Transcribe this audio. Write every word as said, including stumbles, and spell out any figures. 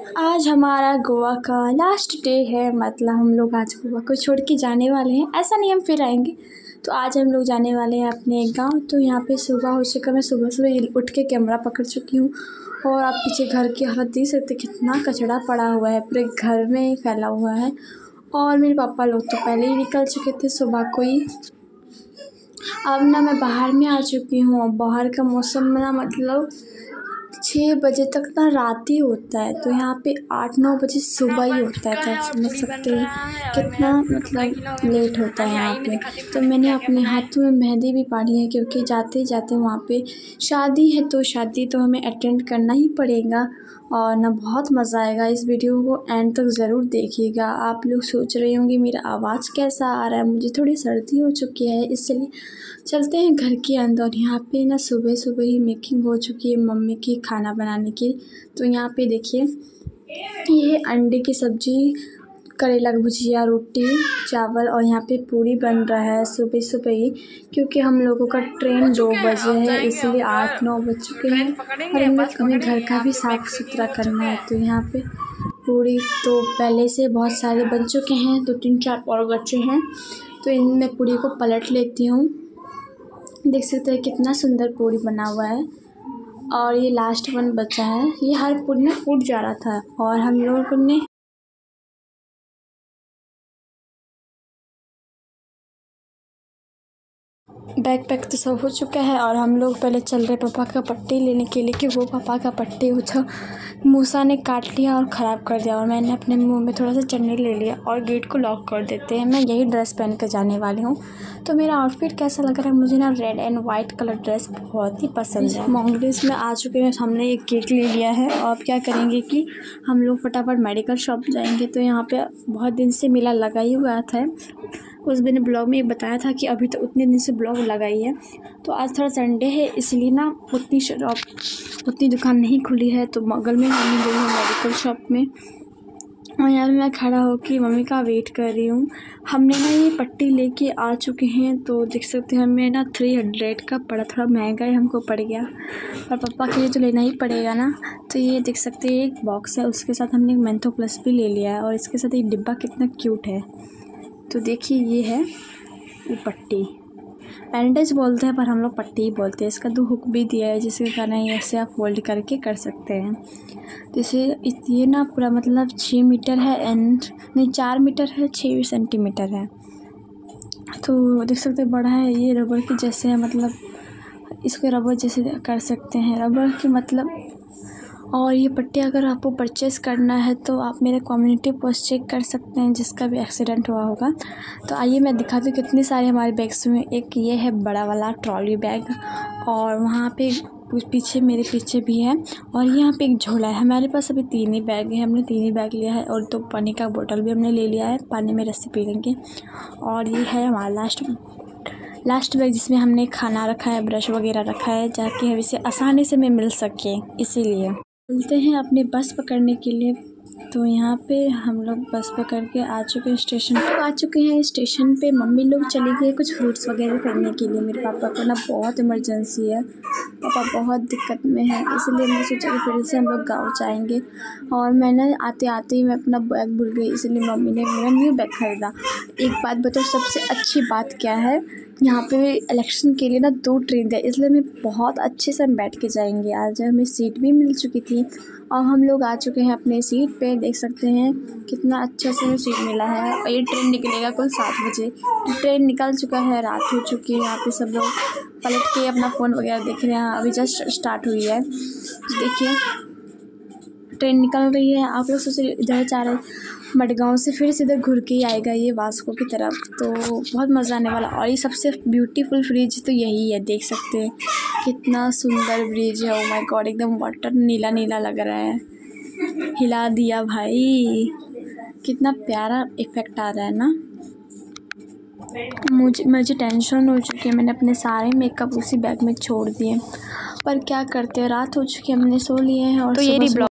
आज हमारा गोवा का लास्ट डे है, मतलब हम लोग आज गोवा को छोड़ के जाने वाले हैं। ऐसा नहीं हम फिर आएंगे, तो आज हम लोग जाने वाले हैं अपने गांव। तो यहाँ पे सुबह हो चुका, मैं सुबह सुबह उठ के कैमरा पकड़ चुकी हूँ। और आप पीछे घर की हालत देख सकते, कितना कचरा पड़ा हुआ है, पूरे घर में फैला हुआ है। और मेरे पापा लोग तो पहले ही निकल चुके थे सुबह को ही। अब ना मैं बाहर में आ चुकी हूँ। और बाहर का मौसम ना मतलब छः बजे तक ना रात ही होता है, तो यहाँ पे आठ नौ बजे सुबह ही होता है। तो आप समझ सकते हैं कितना मतलब लेट होता है यहाँ पे। तो मैंने अपने हाथों में मेहंदी भी पानी है, क्योंकि जाते जाते वहाँ पे शादी है, तो शादी तो हमें अटेंड करना ही पड़ेगा। और ना बहुत मज़ा आएगा। इस वीडियो को एंड तक ज़रूर देखिएगा। आप लोग सोच रहे होंगे मेरा आवाज़ कैसा आ रहा है, मुझे थोड़ी सर्दी हो चुकी है, इसलिए चलते हैं घर के अंदर। यहाँ पे ना सुबह सुबह ही मेकिंग हो चुकी है मम्मी की खाना बनाने की। तो यहाँ पे देखिए, ये अंडे की सब्ज़ी, करेला की भुजिया, रोटी, चावल, और यहाँ पे पूरी बन रहा है सुबह सुबह ही। क्योंकि हम लोगों का ट्रेन दो बजे है, इसलिए आठ नौ बज चुके हैं। और हमें हमें घर का भी साफ़ सुथरा करना है। तो यहाँ पे पूरी तो पहले से बहुत सारे बन चुके हैं, दो तीन चार और बचे हैं। तो इनमें पूरी को पलट लेती हूँ। देख सकते हैं कितना सुंदर पूरी बना हुआ है। और ये लास्ट वन बचा है, ये हर पूरी में फूट जा रहा था। और हम लोगों ने बैग पैक तो सब हो चुका है। और हम लोग पहले चल रहे पापा का पट्टी लेने के लिए, कि वो पापा का पट्टी उछा मूसा ने काट लिया और ख़राब कर दिया। और मैंने अपने मुंह में थोड़ा सा चटनी ले लिया और गेट को लॉक कर देते हैं। मैं यही ड्रेस पहन कर जाने वाली हूँ। तो मेरा आउटफिट कैसा लग रहा है, मुझे ना red and white colour dress बहुत ही पसंद है। मॉन्गलेस में आ चुके हैं, हमने एक केक ले लिया है। और अब क्या करेंगे कि हम लोग फटाफट मेडिकल शॉप जाएंगे। तो यहाँ पे बहुत दिन से मेला लगा ही हुआ था। उस दिन ब्लॉग में बताया था कि अभी तो उतने दिन से ब्लॉग लगाई है। तो आज थोड़ा संडे है, इसलिए ना उतनी शॉप उतनी दुकान नहीं खुली है। तो बगल में मम्मी गई है मेडिकल शॉप में। और यहाँ मैं खड़ा होकर मम्मी का वेट कर रही हूँ। हमने ना ये पट्टी लेके आ चुके हैं। तो देख सकते हैं हमें ना थ्री हंड्रेड का पड़ा, थोड़ा महंगा ही हमको पड़ गया। और पापा के लिए तो लेना ही पड़ेगा ना। तो ये देख सकते हैं एक बॉक्स है, उसके साथ हमने एक मेंथो प्लस भी ले लिया है। और इसके साथ एक डिब्बा कितना क्यूट है। तो देखिए ये है ये पट्टी, बैंडेज बोलते हैं पर हम लोग पट्टी ही बोलते हैं। इसका दो हुक भी दिया है, जिसके कारण ऐसे आप फोल्ड करके कर सकते हैं। जैसे ये ना पूरा मतलब छः मीटर है एंड नहीं चार मीटर है, छः सेंटीमीटर है। तो देख सकते हैं बड़ा है, ये रबर के जैसे है, मतलब इसको रबर जैसे कर सकते हैं, रबर के मतलब। और ये पट्टी अगर आपको परचेस करना है तो आप मेरे कम्युनिटी पोस्ट चेक कर सकते हैं, जिसका भी एक्सीडेंट हुआ होगा। तो आइए मैं दिखाती हूँ कितने सारे हमारे बैग्स में। एक ये है बड़ा वाला ट्रॉली बैग, और वहाँ पे पीछे मेरे पीछे भी है। और यहाँ पे एक झोला है। हमारे पास अभी तीन ही बैग है, हमने तीन ही बैग लिया है। और तो पानी का बोतल भी हमने ले लिया है, पानी में रस्सी पी लेंगे। और ये है हमारा लास्ट लास्ट बैग, जिसमें हमने खाना रखा है, ब्रश वगैरह रखा है, ताकि इसे आसानी से में मिल सके, इसीलिए चलते हैं अपने बस पकड़ने के लिए। तो यहाँ पे हम लोग बस पकड़ के आ चुके हैं स्टेशन पे आ चुके हैं स्टेशन पे मम्मी लोग चली गई कुछ फ्रूट्स वगैरह करने के लिए। मेरे पापा को ना बहुत इमरजेंसी है, पापा बहुत दिक्कत में है, इसलिए मैं सोचा कि फिर से हम लोग गाँव जाएंगे। और मैंने आते आते ही मैं अपना बैग भूल गई, इसलिए मम्मी ने मेरा न्यू बैग खरीदा। एक बात बताओ, सबसे अच्छी बात क्या है, यहाँ पे इलेक्शन के लिए ना दो ट्रेन है, इसलिए मैं बहुत अच्छे से हम बैठ के जाएंगे। आज हमें सीट भी मिल चुकी थी और हम लोग आ चुके हैं अपने सीट पे। देख सकते हैं कितना अच्छा से हमें सीट मिला है। और ये ट्रेन निकलेगा कुल सात बजे। ट्रेन निकल चुका है, रात हो चुकी है। यहाँ पे सब लोग पलट के अपना फ़ोन वगैरह देख रहे हैं, अभी जस्ट स्टार्ट हुई है। देखिए ट्रेन निकल रही है। आप लोग सोच रहे इधर जा रहे हैं मडगांव से, फिर से इधर घूर के ही आएगा ये वास्को की तरफ। तो बहुत मज़ा आने वाला। और ये सबसे ब्यूटीफुल ब्रिज तो यही है, देख सकते हैं कितना सुंदर ब्रिज है। ओ माय गॉड, एकदम वाटर नीला नीला लग रहा है। हिला दिया भाई, कितना प्यारा इफ़ेक्ट आ रहा है ना। मुझे मुझे टेंशन हो चुकी है, मैंने अपने सारे मेकअप उसी बैग में छोड़ दिए। पर क्या करते हैं, रात हो चुकी है, हमने सो लिए हैं। और तो ये